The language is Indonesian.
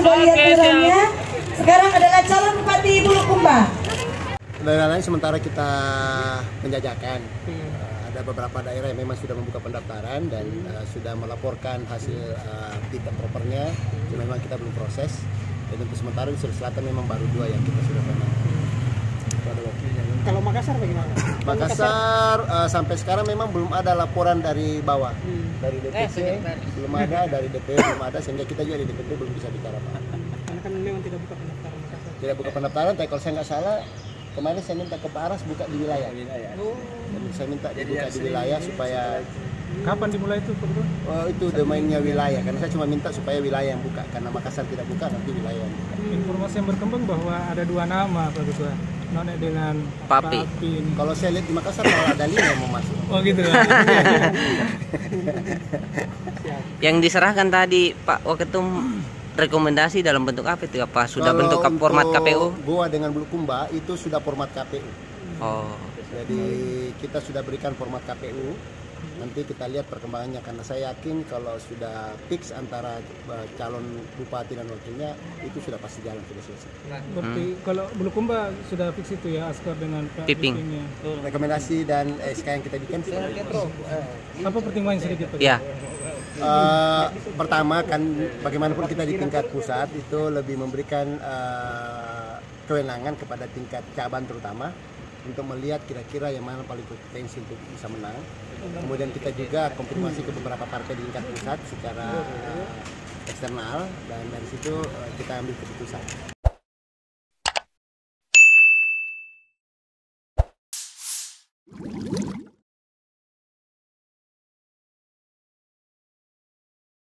sudah lihat aturannya. Sekarang adalah calon Bupati Bulukumba. Lain sementara kita menjajakan. Ada beberapa daerah yang memang sudah membuka pendaftaran dan sudah melaporkan hasil fit and propernya. Cuma memang kita belum proses. Dan untuk sementara di Sulawesi Selatan memang baru 2 yang kita sudah pernah. Kalau Makassar bagaimana? Makassar sampai sekarang memang belum ada laporan dari bawah, dari DPC belum ada, dari DPR belum ada, sehingga kita juga di DPP belum bisa bicara Pak. Karena kan memang tidak buka pendaftaran Makassar. Tidak buka pendaftaran, tapi kalau saya nggak salah kemarin saya minta ke Pak Aras buka di wilayah. Jadi saya minta dibuka di wilayah supaya. Kapan dimulai itu Pak Ketua? Oh, itu domainnya wilayah, karena saya cuma minta supaya wilayah yang buka, karena Makassar tidak buka, nanti wilayah yang buka. Informasi yang berkembang bahwa ada 2 nama Pak Ketua, None dengan Papi. ini. Kalau saya lihat di Makassar malah ada 5 yang mau masuk. Oh gitu ya. Yang diserahkan tadi Pak Waketum rekomendasi dalam bentuk apa itu? Apa sudah Kalau bentuk format untuk KPU? Goa dengan Bulukumba itu sudah format KPU. Oh. Jadi kita sudah berikan format KPU. Nanti kita lihat perkembangannya, karena saya yakin kalau sudah fix antara calon bupati dan wakilnya itu sudah pasti jalan, sudah selesai. Berarti kalau Bulukumba sudah fix itu ya, Askar dengan Pak Piping. Pipingnya. Rekomendasi dan SK yang kita bikin. Apa pertimbangan sedikit Pak? Ya. Pertama kan bagaimanapun kita di tingkat pusat itu lebih memberikan kewenangan kepada tingkat cabang terutama untuk melihat kira-kira yang mana paling potensi untuk bisa menang. Kemudian kita juga konfirmasi ke beberapa partai di tingkat pusat secara eksternal, dan dari situ kita ambil keputusan.